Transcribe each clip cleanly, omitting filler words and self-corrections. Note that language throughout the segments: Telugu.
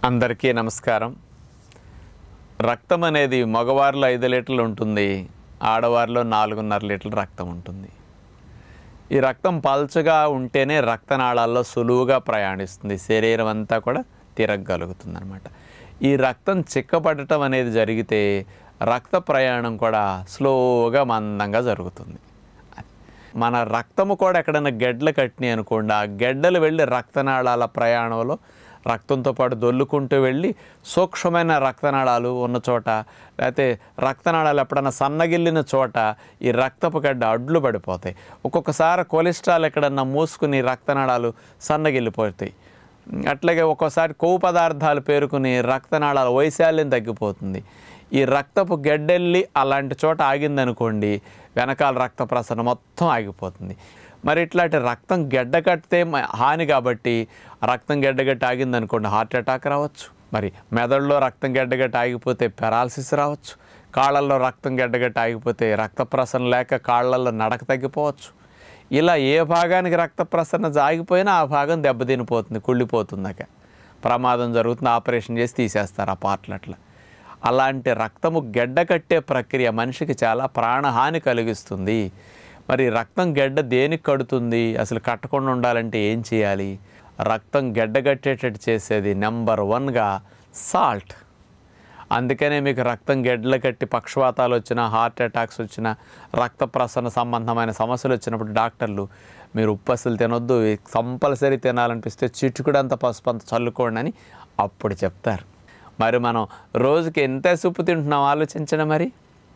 అందరికీ నమస్కారం. రక్తం అనేది మగవారిలో 5 లీటర్లు ఉంటుంది, ఆడవారిలో 4.5 లీటర్ల రక్తం ఉంటుంది. ఈ రక్తం పల్చగా ఉంటేనే రక్తనాళాల్లో సులువుగా ప్రయాణిస్తుంది, శరీరం అంతా కూడా తిరగగలుగుతుంది అన్నమాట. ఈ రక్తం చిక్కపడటం అనేది జరిగితే రక్త ప్రయాణం కూడా స్లోగా మందంగా జరుగుతుంది. మన రక్తము కూడా ఎక్కడైనా గెడ్డలు కట్టినాయి అనుకోండి, ఆ గెడ్డలు వెళ్ళి రక్తనాళాల ప్రయాణంలో రక్తంతో పాటు దొల్లుకుంటూ వెళ్ళి సూక్ష్మమైన రక్తనాళాలు ఉన్న చోట, లేకపోతే రక్తనాళాలు ఎప్పుడైనా సన్నగిల్లిన చోట ఈ రక్తపు గడ్డ అడ్లు పడిపోతాయి. ఒక్కొక్కసారి కొలెస్ట్రాల్ ఎక్కడన్నా మూసుకుని రక్తనాళాలు సన్నగిల్లిపోతాయి. అట్లాగే ఒక్కోసారి కొవ్వు పదార్థాలు పేరుకుని రక్తనాళాల వైశాల్యం తగ్గిపోతుంది. ఈ రక్తపు గెడ్డెళ్ళి అలాంటి చోట ఆగిందనుకోండి, వెనకాల రక్త ప్రసరణ మొత్తం ఆగిపోతుంది. మరి ఇట్లాంటి రక్తం గెడ్డ కట్టితే హాని కాబట్టి రక్తం గెడ్డగట్టి ఆగిందనుకోండి హార్ట్ అటాక్ రావచ్చు. మరి మెదడులో రక్తం గెడ్డగట్టి ఆగిపోతే పెరాలసిస్ రావచ్చు. కాళ్ళల్లో రక్తం గెడ్డగట్టి ఆగిపోతే రక్త ప్రసరణ లేక కాళ్ళల్లో నడక తగ్గిపోవచ్చు. ఇలా ఏ భాగానికి రక్త ప్రసరణ ఆగిపోయినా ఆ భాగం దెబ్బతినిపోతుంది, కుళ్ళిపోతుందాక ప్రమాదం జరుగుతుంది, ఆపరేషన్ చేసి తీసేస్తారు ఆ పార్ట్లు. అట్లా అలాంటి రక్తము గెడ్డ కట్టే ప్రక్రియ మనిషికి చాలా ప్రాణహాని కలిగిస్తుంది. మరి రక్తం గెడ్డ దేనికి కడుతుంది, అసలు కట్టకుండా ఉండాలంటే ఏం చేయాలి? రక్తం గెడ్డగట్టేటట్టు చేసేది నెంబర్ 1గా సాల్ట్. అందుకనే మీకు రక్తం గెడ్డలు కట్టి పక్షవాతాలు వచ్చినా, హార్ట్ అటాక్స్ వచ్చినా, రక్త ప్రసరణ సంబంధమైన సమస్యలు వచ్చినప్పుడు డాక్టర్లు మీరు ఉప్పు అసలు తినొద్దు, కంపల్సరీ తినాలనిపిస్తే చిటుకుడంత పసుపు అంత చల్లుకోండి అని అప్పుడు చెప్తారు. మరి మనం రోజుకి ఎంత ఉప్పు తింటున్నాం ఆలోచించండి. మరి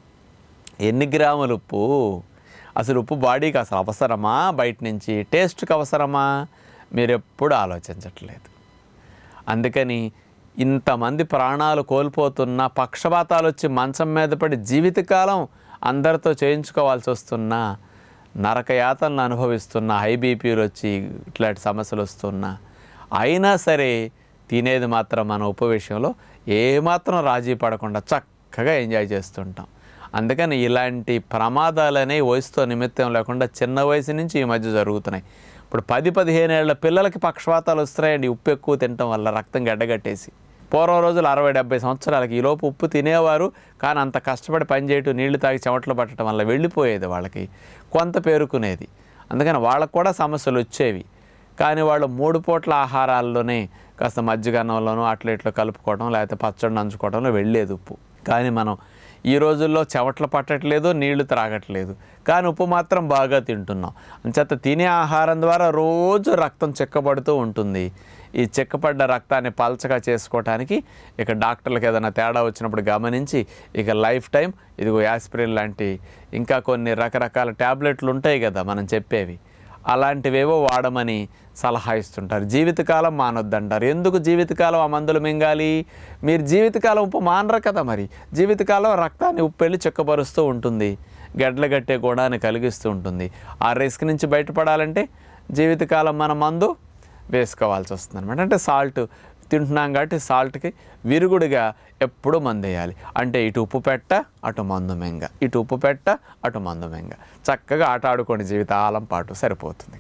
ఎన్ని గ్రాములు ఉప్పు? అసలు ఉప్పు బాడీకి అసలు అవసరమా? బయట నుంచి టేస్ట్కి అవసరమా? మీరు ఎప్పుడు ఆలోచించట్లేదు. అందుకని ఇంతమంది ప్రాణాలు కోల్పోతున్నా, పక్షపాతాలు వచ్చి మంచం మీద పడి జీవితకాలం అందరితో చేయించుకోవాల్సి వస్తున్నా, నరకయాతనలు అనుభవిస్తున్నా, హై బీపీలు వచ్చి ఇట్లాంటి సమస్యలు వస్తున్నా, అయినా సరే తినేది మాత్రం మన ఉప్పు విషయంలో ఏమాత్రం రాజీ పడకుండా చక్కగా ఎంజాయ్ చేస్తుంటాం. అందుకని ఇలాంటి ప్రమాదాలనే వయసుతో నిమిత్తం లేకుండా చిన్న వయసు నుంచి ఈ మధ్య జరుగుతున్నాయి. ఇప్పుడు 10-15 ఏళ్ల పిల్లలకి పక్షవాతాలు వస్తున్నాయండి ఉప్పు ఎక్కువ తినటం వల్ల, రక్తం గడ్డగట్టేసి. పూర్వం రోజులు 60-70 సంవత్సరాలకి ఈలోపు ఉప్పు తినేవారు, కానీ అంత కష్టపడి పనిచేయటం, నీళ్లు తాగి చెమటలు పట్టడం వల్ల వెళ్ళిపోయేది వాళ్ళకి, కొంత పేరుకునేది. అందుకని వాళ్ళకు కూడా సమస్యలు వచ్చేవి. కానీ వాళ్ళు 3 పూట్ల ఆహారాల్లోనే కాస్త మజ్జిగన్నంలోనూ అట్లా ఇట్లా కలుపుకోవడం, లేకపోతే పచ్చడి నంచుకోవడంలో వెళ్ళేది ఉప్పు. కానీ మనం ఈ రోజుల్లో చెమటలు పట్టట్లేదు, నీళ్లు త్రాగట్లేదు, కానీ ఉప్పు మాత్రం బాగా తింటున్నాం. అంచేత తినే ఆహారం ద్వారా రోజు రక్తం చిక్కబడుతూ ఉంటుంది. ఈ చిక్కపడ్డ రక్తాన్ని పల్చగా చేసుకోవటానికి ఇక డాక్టర్లకు ఏదైనా తేడా వచ్చినప్పుడు గమనించి ఇక లైఫ్ టైం ఇదిగో యాస్పిరిన్ లాంటి ఇంకా కొన్ని రకరకాల ట్యాబ్లెట్లు ఉంటాయి కదా మనం చెప్పేవి, అలాంటివేవో వాడమని సలహా ఇస్తుంటారు. జీవితకాలం మానొద్దంటారు. ఎందుకు జీవితకాలం ఆ మందులు మింగాలి? మీరు జీవితకాలం ఉప్పు మానరు కదా. మరి జీవితకాలం రక్తాన్ని ఉప్పు వెళ్ళి చిక్కపరుస్తూ ఉంటుంది, గడ్డలు గట్టే గుణాన్ని కలిగిస్తూ ఉంటుంది. ఆ రిస్క్ నుంచి బయటపడాలంటే జీవితకాలం మన మందు వేసుకోవాల్సి వస్తుంది అనమాట. అంటే సాల్ట్ తింటున్నాం కాబట్టి సాల్ట్కి విరుగుడుగా ఎప్పుడూ మందు వేయాలి. అంటే ఇటు ఉప్పు పెట్ట అటు మందు మెంగ, ఇటు ఉప్పు పెట్ట అటు మందు మెంగ, చక్కగా ఆట ఆడుకోండి జీవితకాలం పాటు, సరిపోతుంది.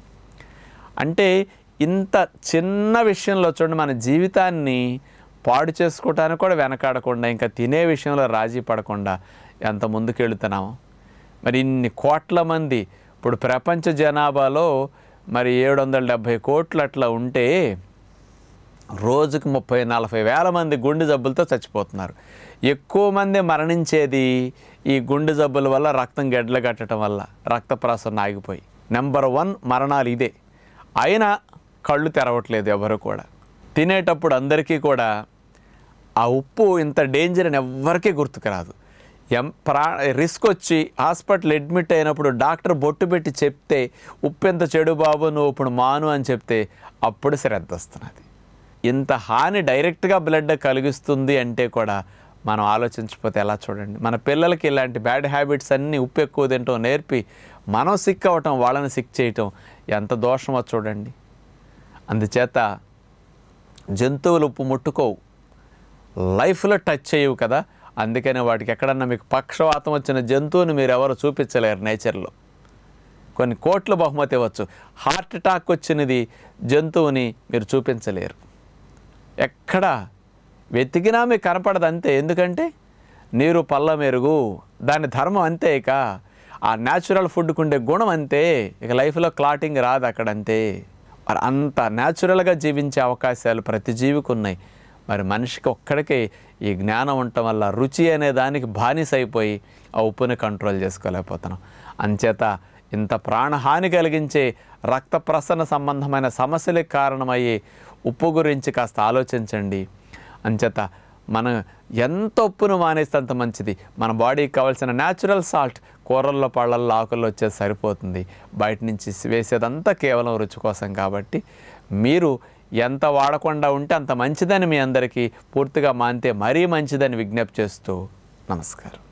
అంటే ఇంత చిన్న విషయంలో చూడండి, మన జీవితాన్ని పాడు చేసుకోవటానికి కూడా వెనకాడకుండా, ఇంకా తినే విషయంలో రాజీ పడకుండా ఎంత ముందుకెళ్తున్నాము. మరి ఇన్ని కోట్ల మంది, ఇప్పుడు ప్రపంచ జనాభాలో మరి 770 కోట్లు అట్లా ఉంటే రోజుకు 30-40 వేల మంది గుండె జబ్బులతో చచ్చిపోతున్నారు. ఎక్కువ మంది మరణించేది ఈ గుండె జబ్బుల వల్ల, రక్తం గెడ్డలు కట్టడం వల్ల, రక్త ప్రసరణ ఆగిపోయి. నెంబర్ 1 మరణాలు ఇదే. అయినా కళ్ళు తెరవట్లేదు ఎవరు కూడా. తినేటప్పుడు అందరికీ కూడా ఆ ఉప్పు ఇంత డేంజర్ అని ఎవ్వరికీ గుర్తుకు రాదు. రిస్క్ వచ్చి హాస్పిటల్ అడ్మిట్ అయినప్పుడు డాక్టర్ బొట్టు పెట్టి చెప్తే ఉప్పు ఎంత చెడు బాబు నువ్వు ఇప్పుడు మాను అని చెప్తే అప్పుడు శ్రద్ధ వస్తున్నది. ఇంత హాని డైరెక్ట్గా బ్లడ్ కలిగిస్తుంది అంటే కూడా మనం ఆలోచించకపోతే ఎలా? చూడండి, మన పిల్లలకి ఇలాంటి బ్యాడ్ హ్యాబిట్స్ అన్నీ ఉప్పు ఎక్కువ తింటాం నేర్పి మనం సిక్ అవ్వటం, వాళ్ళని సిక్ చేయటం ఎంత దోషమో చూడండి. అందుచేత జంతువులు ఉప్పు ముట్టుకోవు, లైఫ్లో టచ్ చేయవు కదా. అందుకనే వాటికి ఎక్కడన్నా మీకు పక్షవాతం వచ్చిన జంతువుని మీరు ఎవరు చూపించలేరు నేచర్లో. కొన్ని కోట్ల బహుమతి ఇవ్వచ్చు, హార్ట్ అటాక్ వచ్చినది జంతువుని మీరు చూపించలేరు. ఎక్కడ వెతికినా మీకు కనపడదు అంతే. ఎందుకంటే నీరు పళ్ళ మెరుగు, దాని ధర్మం అంతే. ఇక ఆ న్యాచురల్ ఫుడ్కు ఉండే గుణం అంతే. ఇక లైఫ్లో క్లాటింగ్ రాదు అక్కడ అంతే. మరి అంత న్యాచురల్గా జీవించే అవకాశాలు ప్రతి జీవికి ఉన్నాయి. మరి మనిషికి ఒక్కడికే ఈ జ్ఞానం ఉండటం వల్ల రుచి అనే దానికి బానిస అయిపోయి ఆ ఉప్పుని కంట్రోల్ చేసుకోలేకపోతున్నాం. అంచేత ఇంత ప్రాణహాని కలిగించే రక్త ప్రసరణ సంబంధమైన సమస్యలకు కారణమయ్యే ఉప్పు గురించి కాస్త ఆలోచించండి. అంచేత మనం ఎంత ఉప్పును మానేస్తే అంత మంచిది. మన బాడీకి కావాల్సిన న్యాచురల్ సాల్ట్ కూరల్లో, పళ్ళల్లో, ఆకుల్లో వచ్చేది సరిపోతుంది. బయట నుంచి వేసేదంతా కేవలం రుచి కోసం. కాబట్టి మీరు ఎంత వాడకుండా ఉంటే అంత మంచిదని మీ అందరికీ, పూర్తిగా మానితే మరీ మంచిదని విజ్ఞప్తి చేస్తూ నమస్కారం.